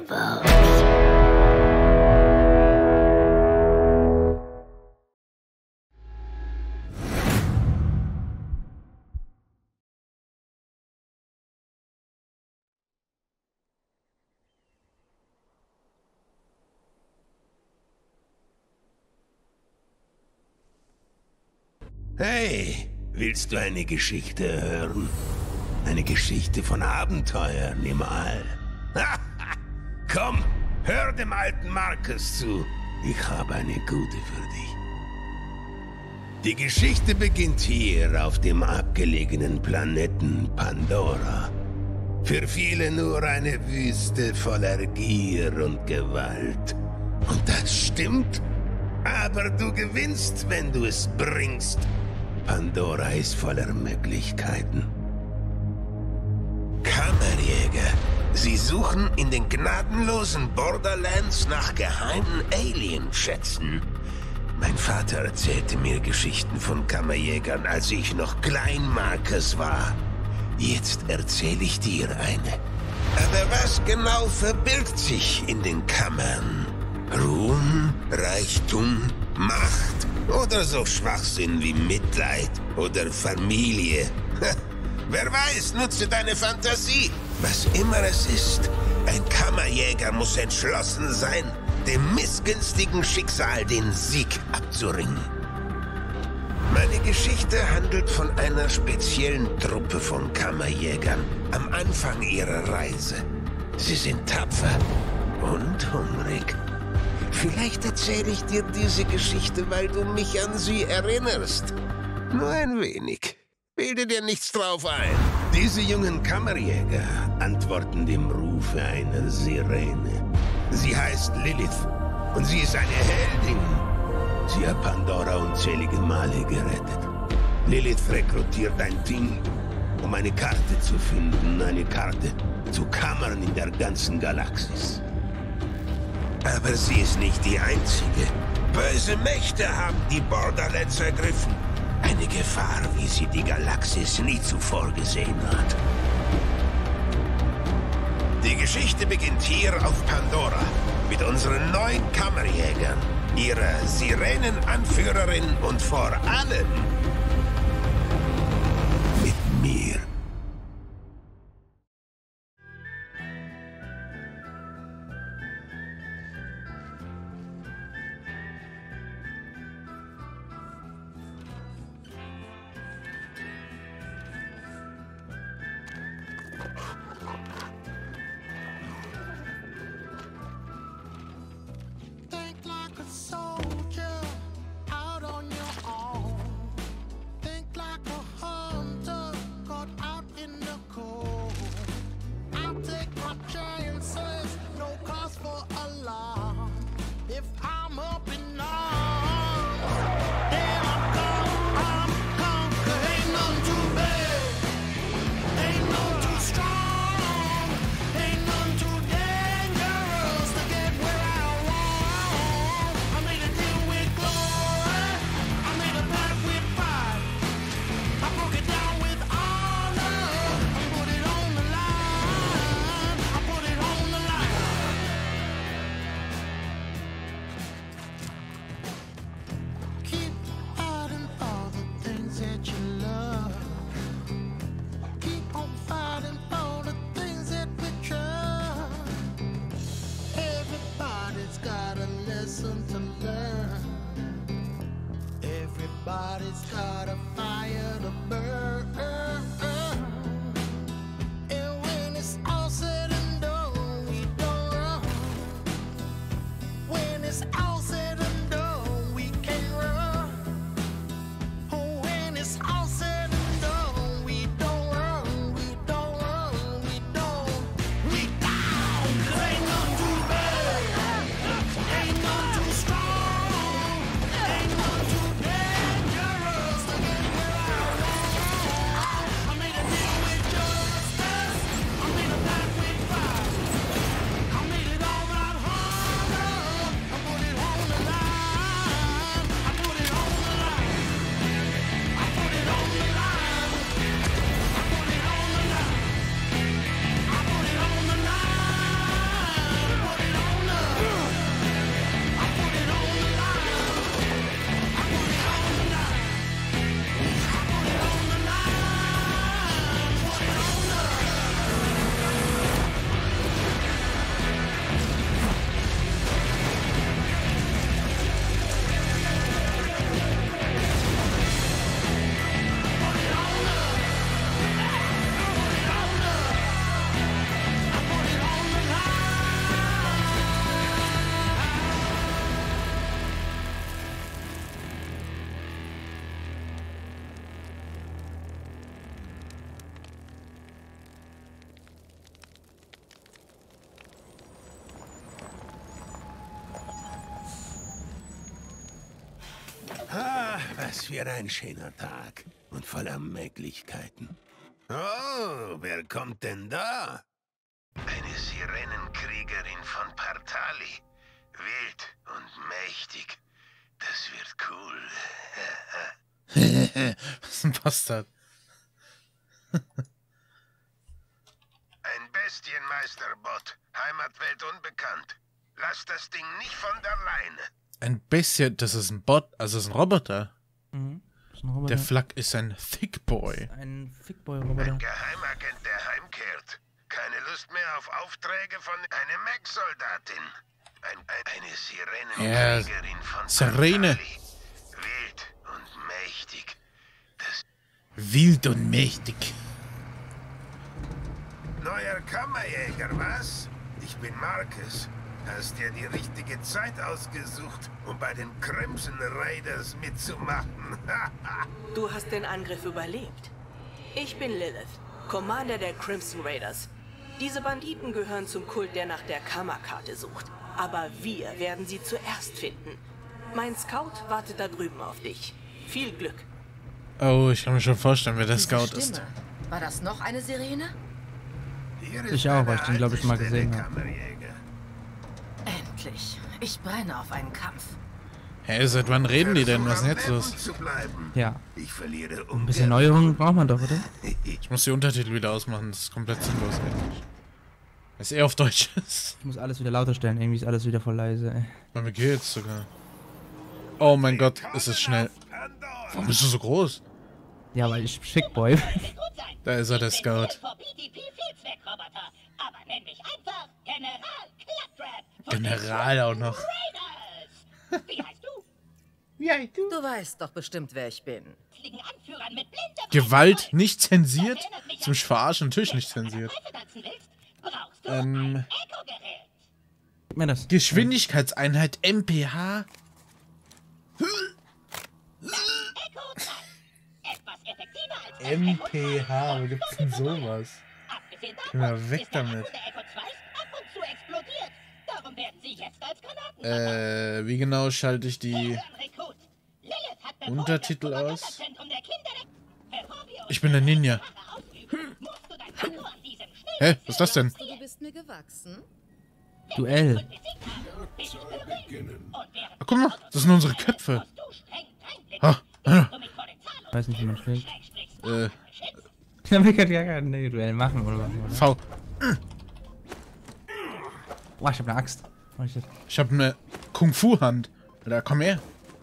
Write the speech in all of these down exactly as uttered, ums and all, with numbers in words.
gebaut. Hey, willst du eine Geschichte hören? Eine Geschichte von Abenteuern im All. Komm, hör dem alten Marcus zu. Ich habe eine gute für dich. Die Geschichte beginnt hier auf dem abgelegenen Planeten Pandora. Für viele nur eine Wüste voller Gier und Gewalt. Und das stimmt, aber du gewinnst, wenn du es bringst. Pandora ist voller Möglichkeiten. Kammerjäger. Sie suchen in den gnadenlosen Borderlands nach geheimen Alien-Schätzen. Mein Vater erzählte mir Geschichten von Kammerjägern, als ich noch klein Marcus war. Jetzt erzähle ich dir eine. Aber was genau verbirgt sich in den Kammern? Ruhm, Reichtum, Macht oder so Schwachsinn wie Mitleid oder Familie. Wer weiß, nutze deine Fantasie. Was immer es ist, ein Kammerjäger muss entschlossen sein, dem missgünstigen Schicksal den Sieg abzuringen. Meine Geschichte handelt von einer speziellen Truppe von Kammerjägern am Anfang ihrer Reise. Sie sind tapfer und hungrig. Vielleicht erzähle ich dir diese Geschichte, weil du mich an sie erinnerst. Nur ein wenig. Bilde dir nichts drauf ein. Diese jungen Kammerjäger antworten dem Rufe einer Sirene. Sie heißt Lilith und sie ist eine Heldin. Sie hat Pandora unzählige Male gerettet. Lilith rekrutiert ein Team, um eine Karte zu finden, eine Karte zu Kammern in der ganzen Galaxis. Aber sie ist nicht die einzige. Böse Mächte haben die Borderlands ergriffen. Eine Gefahr, wie sie die Galaxis nie zuvor gesehen hat. Die Geschichte beginnt hier auf Pandora mit unseren neuen Kammerjägern, ihrer Sirenenanführerin und vor allem mit mir. Everybody's got a fire to burn. And when it's all said and done, we don't run. When it's all said and done, we can't run. Oh, when it's all said and done, we don't run, we don't run, we don't, we don't. 'Cause ain't none too bad, ain't none too strong, ain't none too dangerous to get where I want. Was für ein schöner Tag und voller Möglichkeiten. Oh, wer kommt denn da? Eine Sirenenkriegerin von Partali. Wild und mächtig. Das wird cool. Was ist ein Bastard? Ein Bestienmeisterbot. Heimatwelt unbekannt. Lass das Ding nicht von der Leine. Ein bisschen, das ist ein Bot, also das ist ein Roboter. Mhm. Das ist ein Roboter. Der Flak ist ein Thick Boy. Ein Fickboy-Roboter. Ein Geheimagent, der heimkehrt. Keine Lust mehr auf Aufträge von einer Mech-Soldatin. Ein, ein, eine Sirenenkriegerin von Sirene. Partali. Wild und mächtig. Das Wild und mächtig. neuer Kammerjäger, was? Ich bin Marcus. Hast dir die richtige Zeit ausgesucht, um bei den Crimson Raiders mitzumachen. Du hast den Angriff überlebt. Ich bin Lilith, Commander der Crimson Raiders. Diese Banditen gehören zum Kult, der nach der Kammerkarte sucht. Aber wir werden sie zuerst finden. Mein Scout wartet da drüben auf dich. Viel Glück. Oh, ich kann mir schon vorstellen, wer der Diese Scout Stimme. ist. War das noch eine Sirene? Hier Ich ist auch, eine weil ich den, glaub ich, alte mal gesehen Stelle, hab. Kammerjäger. Endlich. Ich brenne auf einen Kampf. Hä, seit wann reden die denn? Was ist denn jetzt Versuch, am los? Leben zu bleiben. Ja. Ich verliere Ein bisschen Neuerung braucht man doch, oder? Ich muss die Untertitel wieder ausmachen, das ist komplett sinnlos eigentlich. Dass er auf Deutsch ist. Ich muss alles wieder lauter stellen. Irgendwie ist alles wieder voll leise, ey. Bei mir geht's sogar. Oh mein Gott, ist es schnell. Warum bist du so groß? Ja, weil ich Fickboy. Da ist er, der Scout. General auch noch. Du weißt doch bestimmt, wer ich bin. Gewalt nicht zensiert? Zum Verarschen natürlich nicht zensiert. Ähm, Gib mir das. Geschwindigkeitseinheit M P H. M P H, wo gibt's denn sowas? Geh mal weg damit. Äh, wie genau schalte ich die Untertitel aus? Ich bin der Ninja. Hä, was ist das denn? Du bist mir gewachsen. Duell. Ah, guck mal, das sind unsere Köpfe. Ah, ah, Weiß nicht, wie man schlägt. äh, Ich kann gar kein Duell machen, oder was? V. Boah, ich hab eine Axt. Oh, shit. Ich habe eine Kung-Fu-Hand. Da komm her.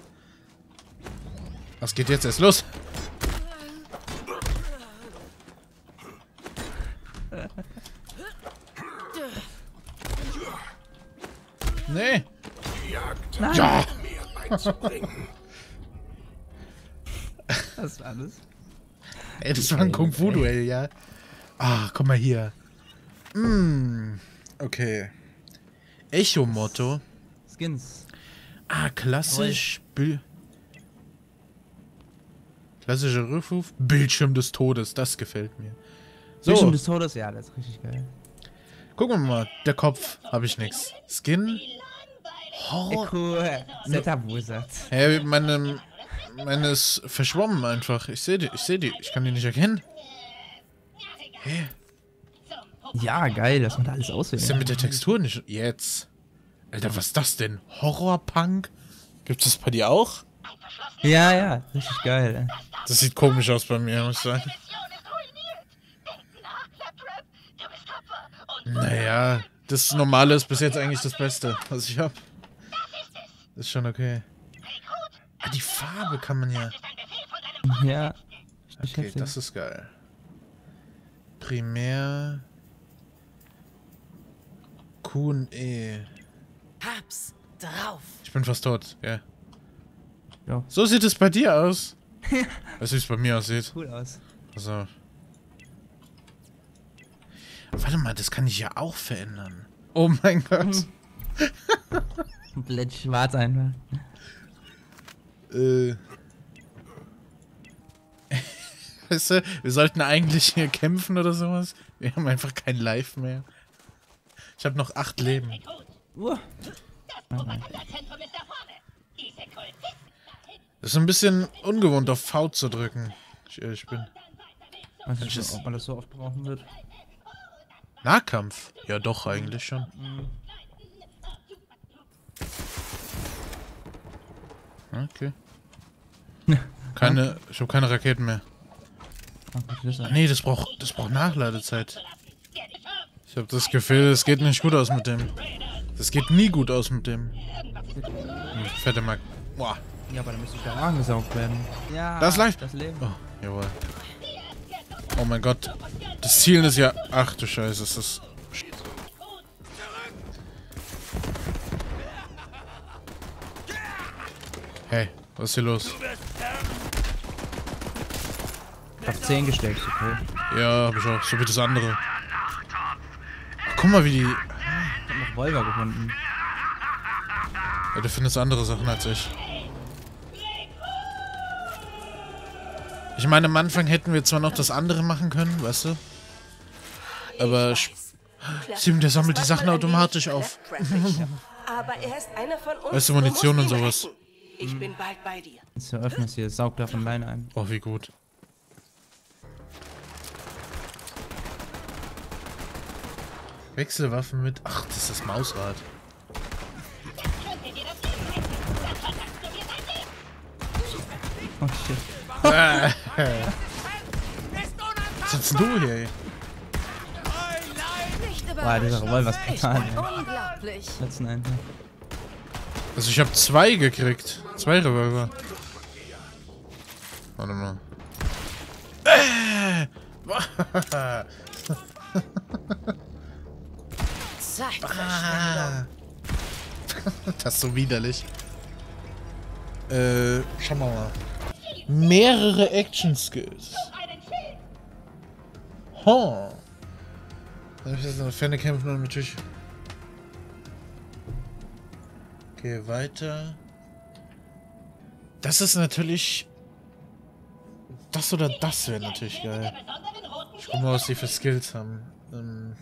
Was geht jetzt erst los? Nee. Nein. Ja. Das war alles. Ey, das war ein Kung-Fu-Duell, ja. Ah, komm mal hier. Mm, okay. Echo-Motto. Skins. Ah, klassisch. Bil Klassischer Rückruf. Bildschirm des Todes. Das gefällt mir. So, Bildschirm des Todes, ja, das ist richtig geil. gucken wir mal. Der Kopf. Habe ich nix. Skin. Horror. Cool. Setup-Wizard. Hä, meine, meine ist verschwommen einfach. Ich sehe die, ich sehe die. Ich kann die nicht erkennen. Hä? Ja, geil, dass man da alles Was ist denn aussehen. mit der Textur nicht? Jetzt. Alter, was ist das denn? Horrorpunk? Gibt's das bei dir auch? Ja, ja, richtig geil. Das sieht komisch aus bei mir, muss ich sagen. Naja, das Normale ist bis jetzt eigentlich das Beste, was ich hab. Das ist schon okay. Ah, die Farbe kann man ja... Ja. Okay, das ist geil. Primär... Q und E. Hab's drauf. Ich bin fast tot, ja. Ja. So sieht es bei dir aus. Weißt du, wie es bei mir aussieht? Cool aus. Also. Warte mal, das kann ich ja auch verändern. Oh mein Gott. Komplett schwarz einfach. äh. Weißt du, wir sollten eigentlich hier kämpfen oder sowas. Wir haben einfach kein Life mehr. Ich habe noch acht Leben. Uh. Das ist ein bisschen ungewohnt, auf V zu drücken. Ich ehrlich bin. Weiß nicht, ob man das so oft brauchen wird. Nahkampf? Ja, doch, eigentlich schon. Mhm. Okay. Keine, ich habe keine Raketen mehr. Das Nee, das braucht, das braucht Nachladezeit. Ich habe das Gefühl, es geht nicht gut aus mit dem. Das geht nie gut aus mit dem. Fette Mark. Boah. Ja, aber dann müsste ich da angesaugt werden. Ja, Das läuft. Das Leben. Oh, jawohl. Oh mein Gott. Das Zielen ist ja... Ach du Scheiße, ist das... Hey, was ist hier los? Ich hab zehn gesteckt, okay. Ja, hab ich auch. So wie das andere. Ach, guck mal, wie die... Ich hab noch Volver gefunden. Ja, du findest andere Sachen als ich. Ich meine, am Anfang hätten wir zwar noch das andere machen können, weißt du? Aber... Sim, der sammelt die Sachen automatisch auf. Aber er ist einer von uns. Weißt du, Munition und sowas. Ich bin bald bei dir. Jetzt eröffnet hier, saugt da von alleine ein. Oh, wie gut. Wechselwaffen mit... Ach, das ist das Mausrad. Oh shit. Was sitzt du hier, ey? Boah, dieser Revolver ist brutal, ey. Unglaublich. Letzten Endes. Also ich habe zwei gekriegt. Zwei Revolver. Warte mal. Äh! Zeitverschwendung. Das ist so widerlich. Äh, schauen wir mal. Mehrere Action Skills. Huh. Das ist eine Ferne-Kämpfen und natürlich. Okay, weiter. Das ist natürlich. Das oder das wäre natürlich geil. Ich guck mal, was die für Skills haben. Ähm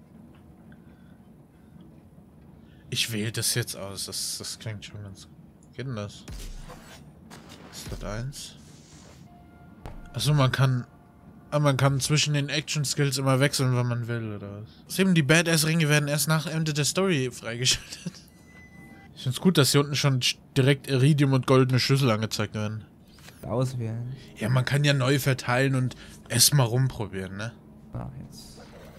ich wähle das jetzt aus. Das, das klingt schon ganz gut. Geht denn das? Ist das eins? Achso, man kann. Ah, man kann zwischen den Action-Skills immer wechseln, wenn man will, oder was? Eben, die Badass-Ringe werden erst nach Ende der Story freigeschaltet. Ich find's gut, dass hier unten schon direkt Iridium und goldene Schlüssel angezeigt werden. Auswählen. Ja, man kann ja neu verteilen und erstmal rumprobieren, ne? Ah, jetzt.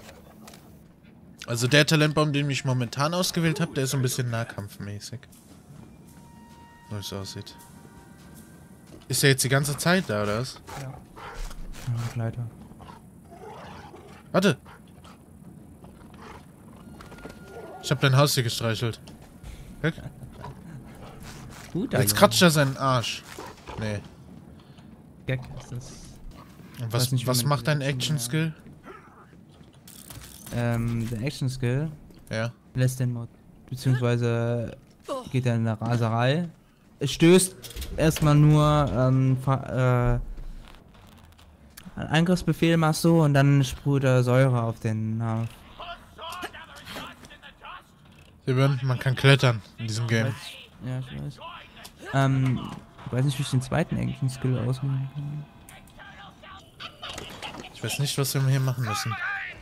Also der Talentbaum, den ich momentan ausgewählt habe, der ist so ein bisschen nahkampfmäßig. So wie es aussieht. Ist der jetzt die ganze Zeit da, oder was? Ja. Begleiter. Warte! Ich habe dein Haustier gestreichelt. Guck. Gut, Jetzt kratzt er seinen Arsch. Nee. Gag ist das. Und was, weiß nicht, wie was man macht die dein Action- Action-Skill? Ähm, der Action Skill Ja. lässt den Mod. Beziehungsweise geht er in der Raserei. Es stößt erstmal nur ähm, ver- äh, einen Angriffsbefehl machst du und dann sprüht er Säure auf den Hafen. Eben, man kann klettern in diesem Game. Ja, ich weiß. Ähm, ich weiß nicht, wie ich den zweiten Action Skill ausmachen kann. Ich weiß nicht, was wir hier machen müssen.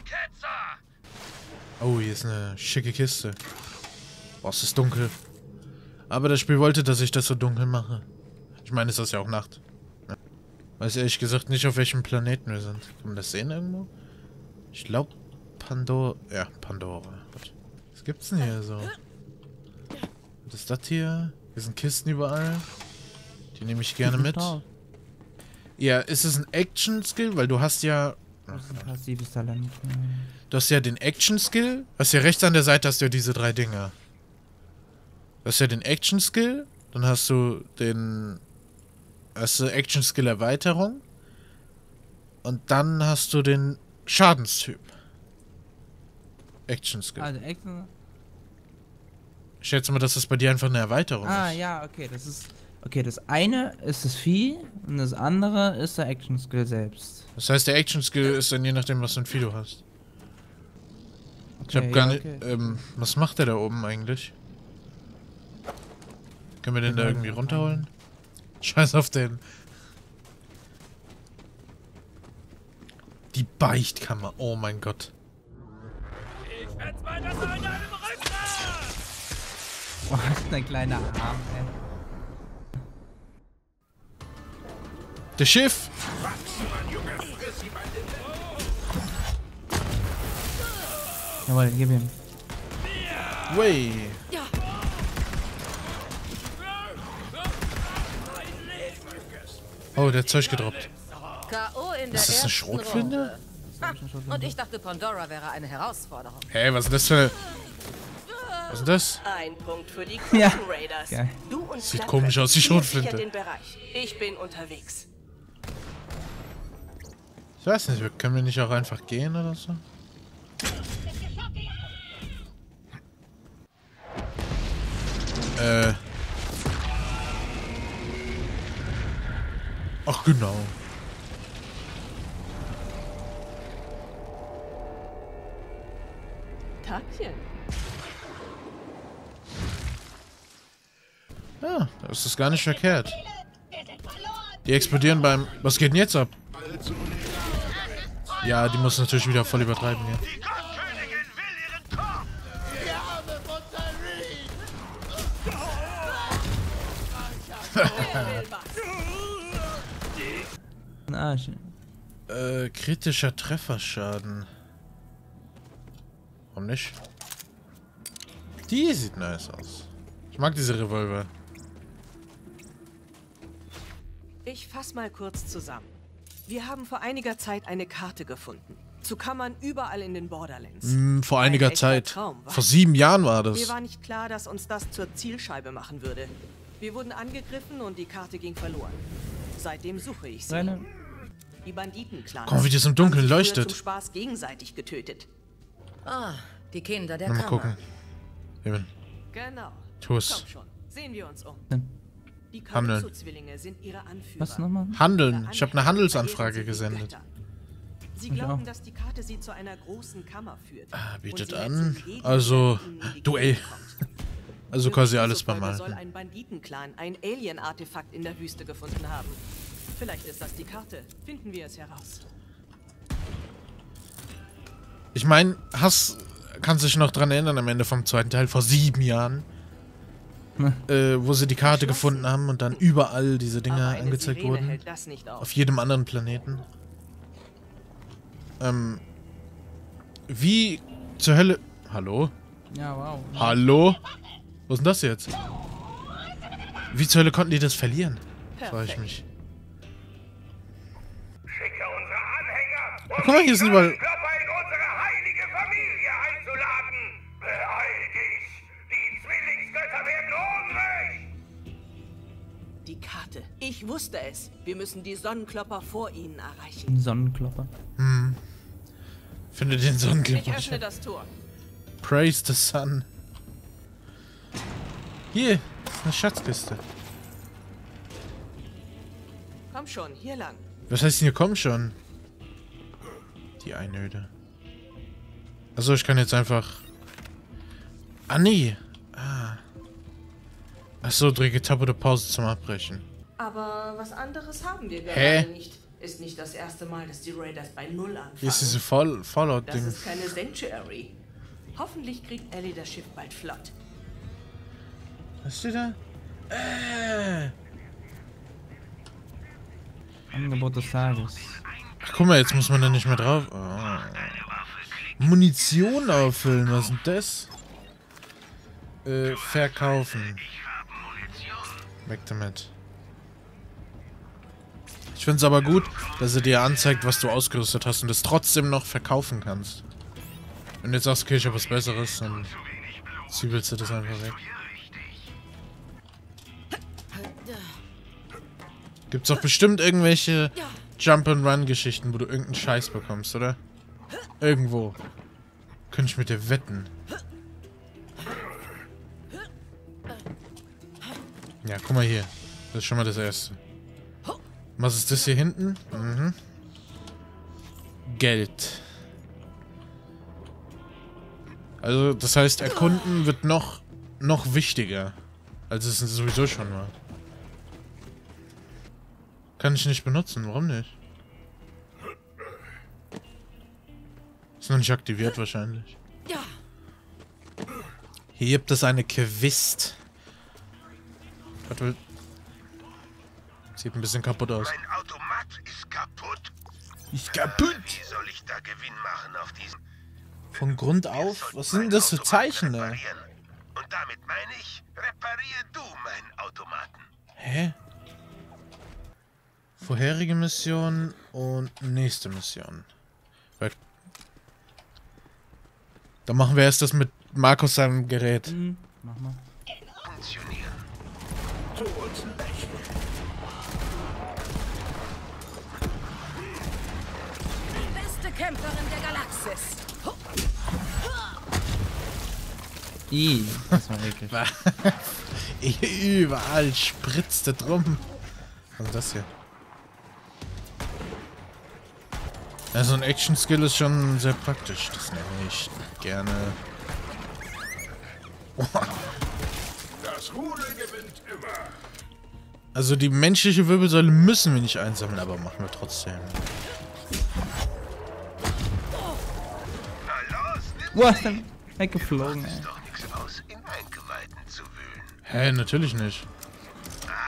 Oh, hier ist eine schicke Kiste. Boah, es ist dunkel. Aber das Spiel wollte, dass ich das so dunkel mache. Ich meine, es ist ja auch Nacht. Ja. Weiß ehrlich gesagt nicht, auf welchem Planeten wir sind. Kann man das sehen irgendwo? Ich glaube, Pandora. Ja, Pandora. Gut. Was gibt's denn hier so? Was ist das hier? Hier sind Kisten überall. Die nehme ich gerne mit. Ja, ist es ein Action-Skill? Weil du hast ja... Das ist ein passives Talent. Du hast ja den Action-Skill. Hast ja rechts an der Seite hast du ja diese drei Dinger. Du hast ja den Action-Skill. Dann hast du den... Hast du Action-Skill-Erweiterung. Und dann hast du den Schadenstyp. Action-Skill. Ah, der Action... Ich schätze mal, dass das bei dir einfach eine Erweiterung Ah, ist. ja, okay, das ist... Okay, das eine ist das Vieh und das andere ist der Action Skill selbst. Das heißt, der Action-Skill ist dann je nachdem, was für ein Vieh du hast. Ich Okay, hab gar ja, nicht... okay. Ähm, was macht der da oben eigentlich? Können wir den da irgendwie runterholen? Scheiß auf den. Die Beichtkammer. Oh mein Gott. Oh, das ist ein kleiner Arm, ey. Das Schiff! Jawohl, gib ihm. Way! Oh, der hat Zeug gedroppt. K O in der Ist das eine ersten Schrotflinte? Runde. Ha, und ich dachte, Pandora wäre eine Herausforderung. Hey, was ist das für... Was ist das? Ein Punkt für die Ja. Crimson Raiders. Geil. Du und Sieht Flappe, komisch aus, die ihr Schrotflinte. sichert den Bereich. Ich bin unterwegs. Ich weiß nicht, können wir nicht auch einfach gehen oder so? Äh... Ach genau. Tagchen. Ja, das ist gar nicht verkehrt. Die explodieren beim... Was geht denn jetzt ab? Ja, die muss natürlich wieder voll übertreiben hier. Die Gottkönigin will ihren Korb! Die Arme von Tyree! Ein Arsch. Äh, kritischer Trefferschaden. Warum nicht? Die sieht nice aus. Ich mag diese Revolver. Ich fass mal kurz zusammen. Wir haben vor einiger Zeit eine Karte gefunden. Zu Kammern überall in den Borderlands. Hm, vor Ein einiger echter Zeit. Traum, was? Vor sieben Jahren war Mir das. war nicht klar, dass uns das zur Zielscheibe machen würde. Wir wurden angegriffen und die Karte ging verloren. Seitdem suche ich sie. Reine. Die Banditenclans. Guck mal, wie das im Dunkeln haben sich früher leuchtet. zum Spaß gegenseitig getötet. Ah, die Kinder der Mal Kammer. gucken. Eben. Genau. Tu es. Komm schon, sehen wir uns um. Hm. Die Handeln. Calypso-Zwillinge sind ihre Anführer. Was nochmal? Handeln. Ihre Ich habe eine Anhänger Handelsanfrage verehren sie wie gesendet. Götter. Sie Ich glauben, auch. dass die Karte sie zu einer großen Kammer führt. Ah, Und bietet sie an. letzten Gegenwart Also, ihnen in die Duell. Gegend kommt. Also Für quasi diese alles beim Folge soll Alten. ein Banditenclan ein Alien-Artefakt in der Wüste gefunden haben. Vielleicht ist das die Karte. Finden wir es heraus. Ich meine, hast... Kannst dich noch dran erinnern am Ende vom zweiten Teil, vor sieben Jahren, äh, wo sie die Karte gefunden haben und dann überall diese Dinger Aber eine angezeigt Sirene wurden. hält das nicht auf. Auf jedem anderen Planeten. Ähm. Wie zur Hölle... Hallo? Ja, wow. Hallo? Was ist denn das jetzt? Wie zur Hölle konnten die das verlieren? Frage ich Perfekt. mich. Schicke unsere Anhänger, um Guck mal, hier sind überall... Klopper in unsere heilige Familie einzuladen. Beeil dich, die Zwillingsgötter werden hungrig. Die Karte. Ich wusste es. Wir müssen die Sonnenklopper vor ihnen erreichen. Ein Sonnenklopper. Finde den Ich Sonnenklipper. öffne das Tor. Praise the sun. Hier, eine Schatzkiste. Komm schon, hier lang. Was heißt denn hier, komm schon? Die Einöde. Achso, ich kann jetzt einfach... Ah, nee. Ah. Achso, drücke Tab oder Pause zum Abbrechen. Aber was anderes haben wir Hä? gerade nicht. Ist nicht das erste Mal, dass die Raiders bei Null anfangen. Hier ist diese Fall Das Fallout-Ding. ist keine Sanctuary. Hoffentlich kriegt Ellie das Schiff bald flott. Was steht da? Äh. Angebot des Tages. Ach, guck mal, jetzt muss man da nicht mehr drauf. Oh. Munition auffüllen, was ist denn das? Äh, verkaufen. Weg damit. Ich finde es aber gut, dass er dir anzeigt, was du ausgerüstet hast und es trotzdem noch verkaufen kannst. Wenn du jetzt sagst, okay, ich habe was Besseres, dann zwiebelst du das einfach weg. Gibt's doch bestimmt irgendwelche Jump-and-Run-Geschichten, wo du irgendeinen Scheiß bekommst, oder? Irgendwo. Könnte ich mit dir wetten. Ja, guck mal hier. Das ist schon mal das Erste. Was ist das hier hinten? Mhm. Geld. Also, das heißt, Erkunden wird noch, noch wichtiger, als es sowieso schon war. Kann ich nicht benutzen, warum nicht? Ist noch nicht aktiviert wahrscheinlich. Ja. Hier gibt es eine Quist. Warte. Sieht ein bisschen kaputt aus. Mein Automat ist kaputt. Ist kaputt. Wie soll ich da Gewinn machen auf diesem... Von Grund auf? Was sind denn das für Zeichen da? Und damit meine ich, repariere du meinen Automaten. Hä? Vorherige Mission und nächste Mission. Weil dann machen wir erst das mit Markus seinem Gerät. Hm, mach mal. Funktionieren. Die beste Kämpferin der Galaxis. I, das war eklig. Überall spritzt es rum. Was ist das hier? Also ein Action-Skill ist schon sehr praktisch. Das nenne ich gerne. Das Rudel gewinnt immer. Also die menschliche Wirbelsäule müssen wir nicht einsammeln, aber machen wir trotzdem. Na los, nimm Wo ist denn weggeflogen, ey? doch nichts aus, in Eingeweihten zu wühlen. Hä, natürlich nicht.